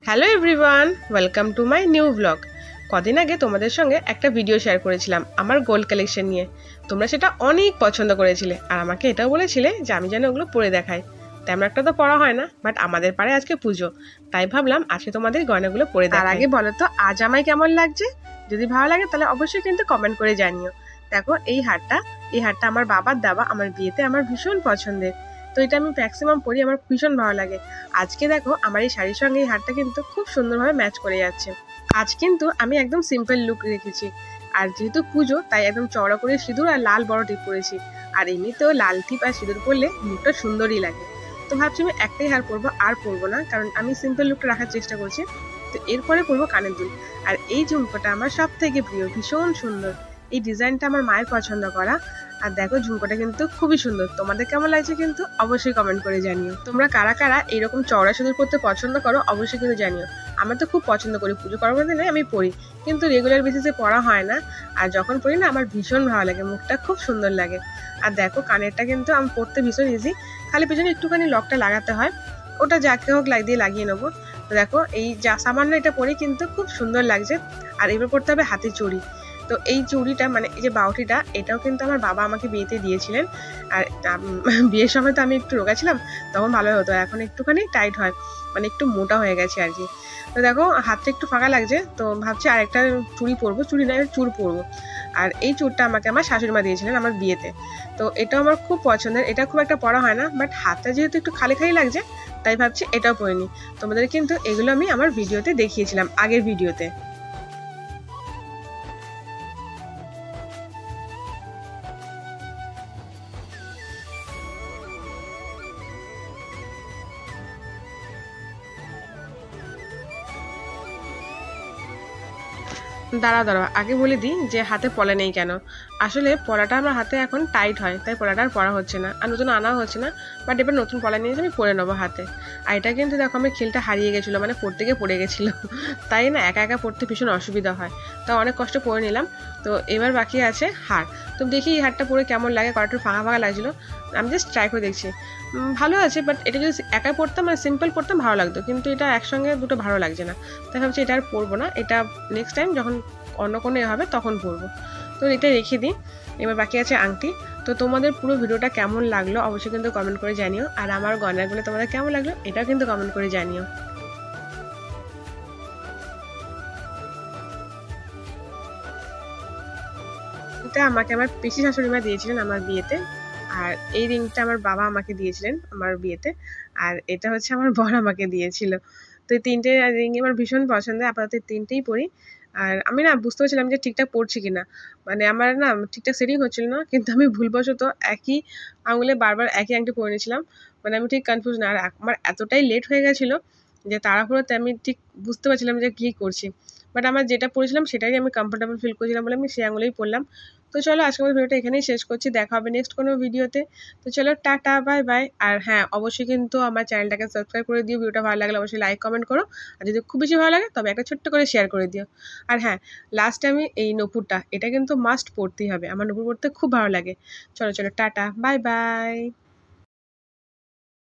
Hello everyone, welcome to my new blog. কদিন আগে তোমাদের সঙ্গে একটা ভিডিও শেয়ার করেছিলাম আমার গোল্ড কালেকশন নিয়ে। তোমরা সেটা অনেক পছন্দ করেছিলে আর আমাকে এটাও বলেছিলে যে আমি যেন ওগুলো পরে দেখাই। তেমন একটা তো পরা হয় না, বাট আমাদের পাড়ে আজকে পুজো, তাই ভাবলাম আজকে তোমাদের গয়নাগুলো পরে দেখাই। তার আগে বলো তো আজ আমায় কেমন লাগছে? যদি ভালো লাগে তাহলে অবশ্যই কিন্তু কমেন্ট করে জানিও। দেখো এই হারটা আমার বাবার দেওয়া, আমার বিয়েতে আমার ভীষণ পছন্দের। তো এটা আমি ম্যাক্সিমাম পরি, আমার ভীষণ ভালো লাগে। আজকে দেখো আমার এই শাড়ির সঙ্গে এই হারটা কিন্তু খুব সুন্দরভাবে ম্যাচ করে যাচ্ছে। আজ কিন্তু আমি একদম সিম্পল লুক রেখেছি, আর যেহেতু পুজো তাই একদম চওড়া করে সিঁদুর আর লাল বড় টিপ পরেছি। আর এমনিতেও লাল টিপ আর সিঁদুর পরলে লুকটা সুন্দরই লাগে। তো ভাবছি আমি একটাই হার পরবো, আর পরবো না, কারণ আমি সিম্পল লুকটা রাখার চেষ্টা করছি। তো এরপরে পরবো কানের দুল। আর এই ঝুমকোটা আমার সব থেকে প্রিয়, ভীষণ সুন্দর। এই ডিজাইনটা আমার মায়ের পছন্দ করা। আর দেখো ঝুমকোটা কিন্তু খুবই সুন্দর। তোমাদের কেমন লাগছে কিন্তু অবশ্যই কমেন্ট করে জানিও। তোমরা কারা কারা এরকম চওড়া সিঁদুর পরতে পছন্দ করো অবশ্যই কিন্তু জানিও। আমার তো খুব পছন্দ করি, পুজো করার মধ্যে নয় আমি পড়ি, কিন্তু রেগুলার বেসিসে পড়া হয় না। আর যখন পড়ি না আমার ভীষণ ভালো লাগে, মুখটা খুব সুন্দর লাগে। আর দেখো কানেরটা কিন্তু আমি পরতে ভীষণ ইজি, খালি পেছনে একটুখানি লকটা লাগাতে হয়, ওটা যাকে হোক লাগিয়ে নেবো। তো দেখো এই যা সামান্য এটা পরে কিন্তু খুব সুন্দর লাগছে। আর এবার পড়তে হবে হাতে চুড়ি। তো এই চুড়িটা মানে এই যে বাউটিটা, এটাও কিন্তু আমার বাবা আমাকে বিয়েতে দিয়েছিলেন। আর বিয়ের সময় তো আমি একটু রোগা ছিলাম, তখন ভালো হতো, এখন একটুখানি টাইট হয়, মানে একটু মোটা হয়ে গেছে আর কি। তো দেখো হাতটা একটু ফাঁকা লাগছে, তো ভাবছি আরেকটা চুড়ি পরবো, চুড়ি নয় চুড় পরবো। আর এই চুড়টা আমাকে আমার শাশুড়ি মা দিয়েছিলেন আমার বিয়েতে। তো এটাও আমার খুব পছন্দের, এটা খুব একটা পরা হয় না, বাট হাতটা যেহেতু একটু খালি খালি লাগছে তাই ভাবছি এটাও পরে নিই। তোমাদের কিন্তু এগুলো আমি আমার ভিডিওতে দেখিয়েছিলাম, আগের ভিডিওতে। দাঁড়াও আগে বলে দিই যে হাতে পলা নেই কেন। আসলে পলাটা আমার হাতে এখন টাইট হয়, তাই পলাটা আর পরা হচ্ছে না, আর নতুন আনা হচ্ছে না। বাট এবার নতুন পলা নিয়ে এসে আমি পরে নেবো হাতে। আর এটা কিন্তু দেখো আমার খিলটা হারিয়ে গেছিলো, মানে পড়তে গিয়ে পড়ে গেছিলো, তাই না একা একা পড়তে ভীষণ অসুবিধা হয়। তাও অনেক কষ্ট পরে নিলাম। তো এবার বাকি আছে হার। তো দেখি এই হারটা পরে কেমন লাগে, কয়েকটা ফাঁকা ফাঁকা লাগছিলো, আমি জাস্ট ট্রাই করে দেখছি। ভালো আছে, বাট এটা যদি একা পড়তাম মানে সিম্পল পড়তাম ভালো লাগতো, কিন্তু এটা একসঙ্গে দুটো ভালো লাগছে না। তাই ভাবছি এটা আর পরবো না, এটা নেক্সট টাইম যখন অন্য কোনো হবে তখন পরবো। তো এটা রেখে দিই। এবার বাকি আছে আংটি। তো তোমাদের পুরো ভিডিওটা কেমন লাগলো অবশ্যই কিন্তু কমেন্ট করে জানিও, আর আমার গয়নাগুলো তোমাদের কেমন লাগলো এটাও কিন্তু কমেন্ট করে জানিও। এটা আমাকে আমার পিসি শাশুড়ি মা দিয়েছিলেন আমার বিয়েতে। আর এই রিংটা আমার বাবা আমাকে দিয়েছিলেন আমার বিয়েতে। আর এটা হচ্ছে আমার বর আমাকে দিয়েছিল। তো এই তিনটে রিং আমার ভীষণ পছন্দের, আপাতত তিনটেই পরি। আর আমি না বুঝতে পারছিলাম যে ঠিকঠাক পড়ছি কিনা, মানে আমার না ঠিকঠাক সেটিং হচ্ছিল না, কিন্তু আমি ভুলবশত একই আঙুলে বারবার একই আংটি পরে নিয়েছিলাম। মানে আমি ঠিক কনফিউজ না, আর আমার এতটাই লেট হয়ে গেছিলো যে তাড়াহুড়োতে আমি ঠিক বুঝতে পারছিলাম যে কী করছি। বাট আমার যেটা পড়েছিলাম সেটাই আমি কমফোর্টেবল ফিল করছিলাম বলে আমি সেই আঙুলেই পড়লাম। তো চলো আজকে আমার ভিডিওটা এখানেই শেষ করছি, দেখা হবে নেক্সট কোনো ভিডিওতে। তো চলো টাটা বাই বাই। আর হ্যাঁ অবশ্যই কিন্তু আমার চ্যানেলটাকে সাবস্ক্রাইব করে দিও, ভিডিওটা ভালো লাগলে অবশ্যই লাইক কমেন্ট করো, আর যদি খুব বেশি ভালো লাগে তবে একটা ছোট্ট করে শেয়ার করে দিও। আর হ্যাঁ লাস্টে আমি এই নূপুরটা, এটা কিন্তু মাস্ট পড়তেই হবে, আমার নূপুর পড়তে খুব ভালো লাগে। চলো টাটা বাই বাই।